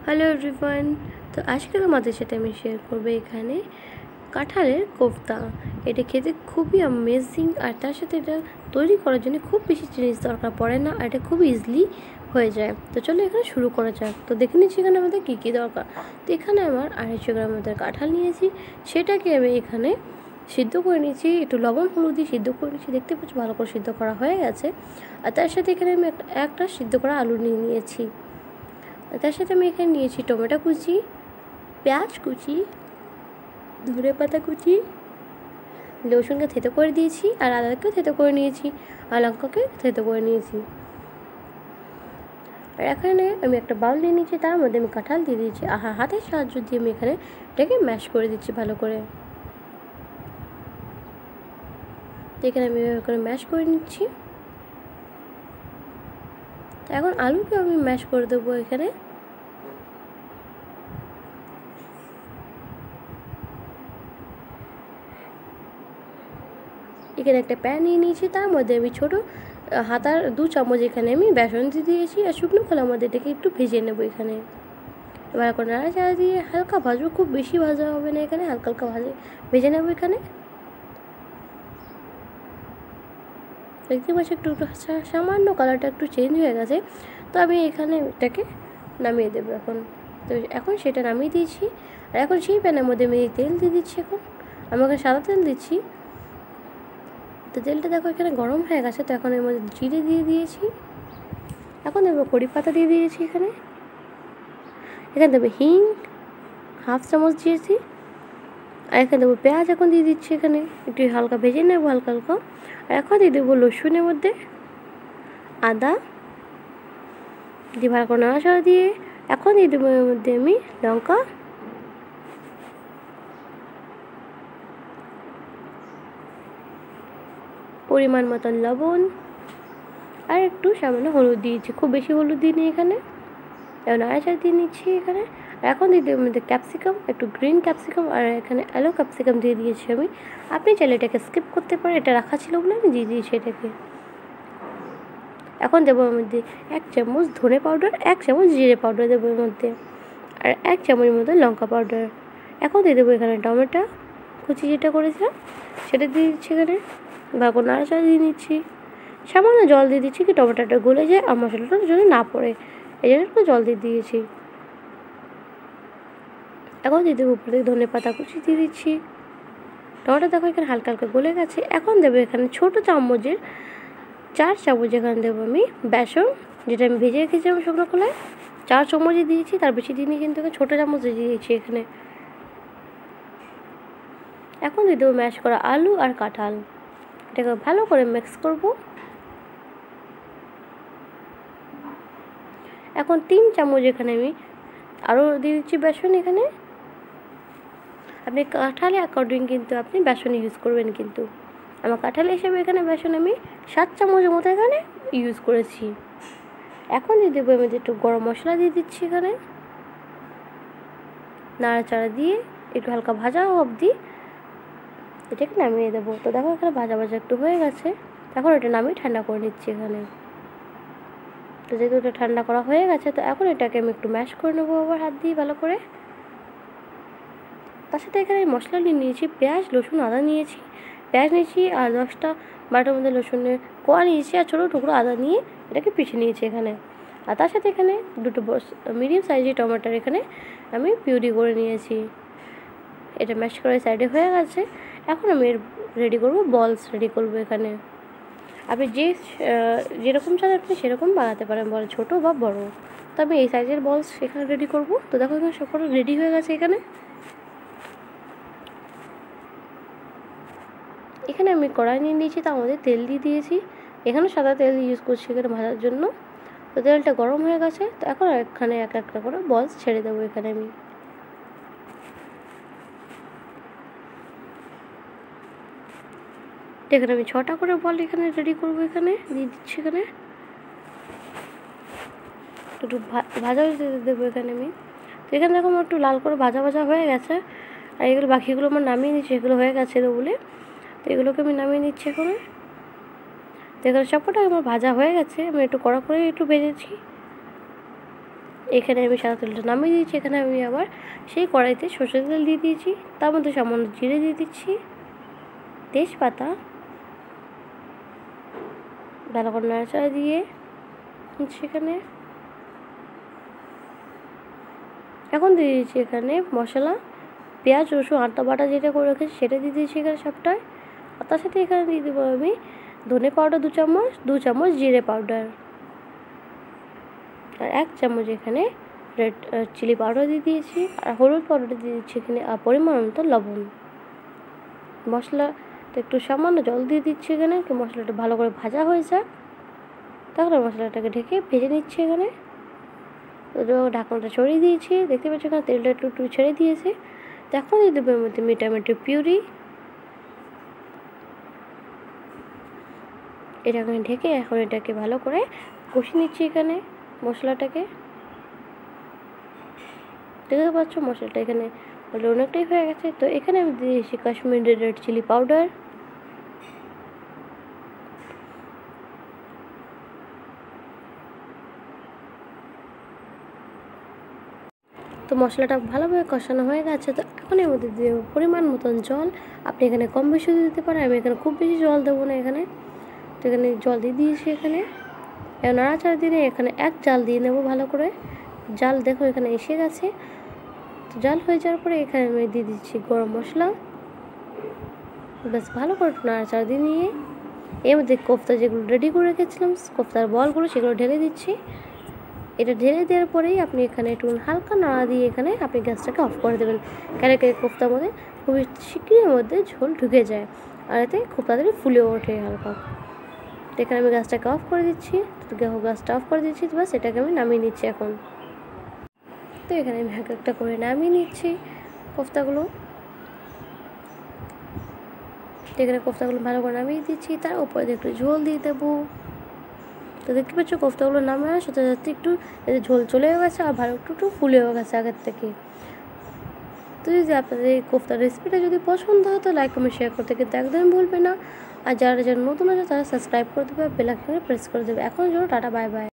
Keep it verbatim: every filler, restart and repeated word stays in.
Hello everyone. তো আজকে তোমাদের সাথে আমি শেয়ার করবো এখানে কাঁঠালের কোফতা। এটা খেতে খুবই অ্যামেজিং, আর তার সাথে এটা তৈরি করার জন্য খুব বেশি জিনিস দরকার পড়ে না, আর এটা খুব ইজিলি হয়ে যায়। তো চলো এখানে শুরু করা যাক। তো দেখে নিচ্ছি এখানে আমাদের কী কী দরকার। তো এখানে আমার আড়াইশো গ্রাম মতো কাঁঠাল নিয়েছি, সেটাকে আমি এখানে সিদ্ধ করে নিয়েছি, একটু লবণ হলুদ দিয়ে সিদ্ধ করে নিয়েছি। দেখতে পাচ্ছি ভালো করে সিদ্ধ করা হয়ে গেছে। আর তার সাথে এখানে আমি একটা একটা সিদ্ধ করা আলু নিয়ে নিয়েছি। তার সাথে আমি এখানে নিয়েছি টমেটো কুচি, পেঁয়াজ কুচি, ধনে পাতা কুচি, রসুনকে থেতো করে দিয়েছি, আর আদাকেও থেতো করে নিয়েছি, আর লঙ্কাকে থেতো করে নিয়েছি। আর এখানে আমি একটা বাউল নিয়ে নিয়েছি, তার মধ্যে আমি কাঁঠাল দিয়ে দিয়েছি। আহা হাতের সাহায্য দিয়ে আমি এখানে এটাকে ম্যাশ করে দিচ্ছি ভালো করে। এখানে আমি এভাবে করে ম্যাশ করে নিচ্ছি। এখন আলুকে আমি ম্যাশ করে দেবো এখানে। এখানে একটা প্যান নিয়ে নিয়েছি, তার মধ্যে আমি ছোটো হাতার দু চামচ এখানে আমি বেসন দিয়ে দিয়েছি, আর শুকনো খোলার মধ্যে এটাকে একটু ভেজে নেবো এখানে। এবার এখন নাড়াচাড়া দিয়ে হালকা ভাজবো, খুব বেশি ভাজা হবে না, এখানে হালকা হালকা ভাজে ভেজে নেবো এখানে। দেখতে পাচ্ছি একটু একটু সামান্য কালারটা একটু চেঞ্জ হয়ে গেছে, তো আমি এখানে এটাকে নামিয়ে দেবো এখন। তো এখন সেটা নামিয়ে দিয়েছি, আর এখন সেই প্যানের মধ্যে আমি তেল দিয়ে দিচ্ছি। এখন আমি এখানে সাদা তেল দিচ্ছি। তো তেলটা দেখো এখানে গরম হয়ে গেছে, তো এখন এর মধ্যে জিরে দিয়ে দিয়েছি। এখন দেবো কড়ি পাতা দিয়ে দিয়েছি এখানে। এখানে দেবো হিং হাফ চামচ দিয়েছি, আর এখানে দেবো পেঁয়াজ এখন দিয়ে দিচ্ছি এখানে, একটু হালকা ভেজে নেবো হালকা হালকা। আর এখন দিয়ে দেবো রসুনের মধ্যে আদা দিয়ে ভালো করে নাড়াচাড়া দিয়ে এখন দিয়ে দেবো এর মধ্যে আমি লঙ্কা, পরিমাণ মতন লবণ, আর একটু সামান্য হলুদ দিয়েছি, খুব বেশি হলুদ দিইনি এখানে। এবার নাড়াচাড়া দিয়ে নিচ্ছি এখানে। আর এখন দিয়ে দেবো মধ্যে ক্যাপসিকাম, একটু গ্রিন ক্যাপসিকাম, আর এখানে অ্যালো ক্যাপসিকাম দিয়ে দিয়েছি আমি। আপনি চাইলে এটাকে স্কিপ করতে পারেন, এটা রাখা ছিল বলে আমি দিয়ে দিয়েছি এটাকে। এখন দেবো এর মধ্যে এক চামচ ধনে পাউডার, এক চামচ জিরে পাউডার দেবো এর মধ্যে, আর এক চামচের মধ্যে লঙ্কা পাউডার। এখন দিয়ে দেবো এখানে টমেটো কুচি যেটা করেছিলাম সেটা দিয়ে দিচ্ছি এখানে। ভালো নাড়াচাড়া দিয়ে নিচ্ছি, সামান্য জল দিয়ে দিচ্ছি কি টমেটোটা গলে যায় আর মশলাটা যদি না পড়ে, এই জন্য একটু জল দিয়ে দিয়েছি। এখন দিয়ে দেবো উপরে ধনে পাতা কুচি দিয়ে দিচ্ছি। টমেটো দেখো এখানে হালকা হালকা গলে গেছে। এখন দেবো এখানে ছোটো চামচের চার চামচ এখানে দেবো আমি বেসন, যেটা আমি ভেজে রেখেছিলাম শুকনো খোলায়, চার চামচই দিয়েছি, তার বেশি দিইনি কিন্তু ছোটো চামচ দিয়েছি এখানে। এখন দিয়ে দেবো ম্যাশ করা আলু আর কাঁঠাল, এটাকে ভালো করে মিক্স করব। এখন তিন চামচ এখানে আমি আরও দিয়ে দিচ্ছি বেসন এখানে। আপনি কাঁঠালে অ্যাকর্ডিং কিন্তু আপনি বেসন ইউজ করবেন, কিন্তু আমার কাঁঠাল হিসেবে এখানে বেসন আমি সাত চামচের মতো এখানে ইউজ করেছি। এখন দিয়ে দেবো আমি একটু গরম মশলা দিয়ে দিচ্ছি এখানে, নাড়াচাড়া দিয়ে একটু হালকা ভাজা অবধি এটাকে নামিয়ে দেবো। তো দেখো এখানে ভাজা ভাজা একটু হয়ে গেছে, এখন এটা নামিয়ে ঠান্ডা করে নিচ্ছি এখানে। তো যেহেতু এটা ঠান্ডা করা হয়ে গেছে, তো এখন এটাকে আমি একটু ম্যাশ করে নেবো আবার হাত দিয়ে ভালো করে। তার সাথে এখানে মশলা নিয়ে নিয়েছি, পেঁয়াজ রসুন আদা নিয়েছি, পেঁয়াজ নিয়েছি, আর দশটা বারোটার মধ্যে রসুনের কোয়া নিয়েছি, আর ছোটো টুকরো আদা নিয়ে এটাকে পিষে নিয়েছি এখানে। আর তার সাথে এখানে দুটো মিডিয়াম সাইজের টমেটোর এখানে আমি পিউরি করে নিয়েছি। এটা ম্যাশ করে সাইডে হয়ে গেছে। এখন আমি রেডি করব বলস রেডি করব এখানে। আপনি যে যেরকম চান আপনি সেরকম বানাতে পারেন, বল ছোটো বা বড়ো। তো আমি এই সাইজের বলস এখানে রেডি করব। তো দেখো এখানে সব রেডি হয়ে গেছে এখানে। এখানে আমি কড়াই নিয়ে নিয়েছি, তার মধ্যে তেল দিয়ে দিয়েছি, এখানে সাদা তেল ইউজ করছি এখানে ভাজার জন্য। তো তেলটা গরম হয়ে গেছে, তো এখন এখানে এক একটা করে বলস ছেড়ে দেবো এখানে আমি। এখানে আমি ছটা করে বল এখানে রেডি করবো, এখানে দিয়ে দিচ্ছি এখানে। একটু ভাজা দেবো এখানে আমি। তো এখানে দেখো আমার একটু লাল করে ভাজা ভাজা হয়ে গেছে, আর এগুলো বাকিগুলো আমার নামিয়ে নিচ্ছি, এগুলো হয়ে গেছে বলে। তো এগুলোকে আমি নামিয়ে নিচ্ছি এখন। তো এখানে সবকটা আমার ভাজা হয়ে গেছে, আমি একটু কড়া করে একটু ভেজেছি। এখানে আমি সাদা তেলটা নামিয়ে দিয়েছি। এখানে আমি আবার সেই কড়াইতে সরষের তেল দিয়ে দিয়েছি, তার মধ্যে সামান্য জিরে দিয়ে দিচ্ছি, তেজপাতা, ভালো করে নাড়াচাড়া দিয়ে সেখানে এখন দিয়ে দিয়েছি এখানে মশলা, পেঁয়াজ রসুন আদা বাটা যেটা করে রেখেছি সেটা দিয়ে দিয়েছি এখানে সবটাই। আর তার সাথে এখানে দিয়ে দেবো আমি ধনে পাউডার দু চামচ, দু চামচ জিরে পাউডার, আর এক চামচ এখানে রেড চিলি পাউডার দিয়ে দিয়েছি, আর হলুদ পাউডার দিয়ে দিচ্ছি এখানে, আর পরিমাণ মতো লবণ। মশলাটা একটু সামান্য জল দিয়ে দিচ্ছি এখানে, মশলাটা ভালো করে ভাজা হয়ে যাক। তারপরে মশলাটাকে ঢেকে ভেজে নিচ্ছি এখানে। ঢাকনাটা ছড়িয়ে দিয়েছি, দেখতে পাচ্ছি এখানে তেলটা একটু একটু ছেড়ে দিয়েছে। তো এখন দিয়ে দেবো এর মধ্যে টমেটোর পিউরি, এটাকে ঢেকে এখন এটাকে ভালো করে কষিয়ে নিচ্ছি এখানে মশলাটাকে। দেখতে পাচ্ছ মশলাটা এখানে অনেকটাই হয়ে গেছে। তো এখানে আমি দিয়ে দিয়েছি কাশ্মীরি রেড চিলি পাউডার, তো মশলাটা ভালোভাবে কষানো হয়ে গেছে। তো এখন এর মধ্যে দিয়ে পরিমাণ মতন জল, আপনি এখানে কম বেশি দিতে পারেন, আমি এখানে খুব বেশি জল দেবো না এখানে। তো এখানে জল দিয়ে দিয়েছি এখানে, নাড়াচাড়া দিয়ে এখানে এক জাল দিয়ে নেব ভালো করে। জাল দেখো এখানে এসে গেছে। তো জাল হয়ে যাওয়ার পরে এখানে আমি দিয়ে দিচ্ছি গরম মশলা, বেশ ভালো করে নাড়াচাড়া দিয়ে নিয়ে এর মধ্যে কোফতা যেগুলো রেডি করে রেখেছিলাম কোফতার বলগুলো সেগুলো ঢেলে দিচ্ছি। এটা ঢেলে দেওয়ার পরেই আপনি এখানে একটু হালকা নাড়া দিয়ে এখানে আপনি গ্যাসটাকে অফ করে দেবেন, কেন কি কোফতার মধ্যে খুবই শীঘ্রই মধ্যে ঝোল ঢুকে যায়, আর এতে খুব তাড়াতাড়ি ফুলে ওঠে হালকা। তো এখানে আমি গ্যাসটাকে অফ করে দিচ্ছি। তো গ্যাসটা অফ করে দিচ্ছি, বাস এটাকে আমি নামিয়ে নিচ্ছি এখন। তো এখানে আমি এক একটা করে নামিয়ে নিচ্ছি কোফতাগুলো। তো এখানে কোফতাগুলো ভালো করে নামিয়ে দিচ্ছি, তার উপরে একটু ঝোল দিয়ে দেবো। তো দেখতে পাচ্ছ কোফতাগুলো নামে সাথে সাথে একটু ঝোল চলেও গেছে, আর ভালো একটু একটু ফুলেও গেছে আগের থেকে। তো যদি আপনাদের এই কোফতার রেসিপিটা যদি পছন্দ হয় তো লাইক কমেন্ট শেয়ার করতে কিন্তু একদমই ভুলবে না। আর যারা যারা নতুন আছে তারা সাবস্ক্রাইব করে দেবে, বেল আইকনে প্রেস করে দেবে। এখন জন্য টাটা, বাই বাই।